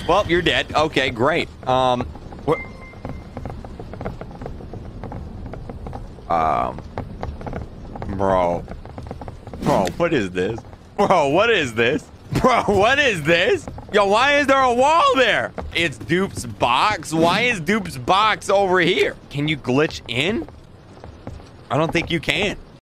Well, you're dead. Okay, great. What? Bro, what is this? Bro, what is this? Bro, what is this? Yo, why is there a wall there? It's Dupe's box. Why is Dupe's box over here? Can you glitch in? I don't think you can.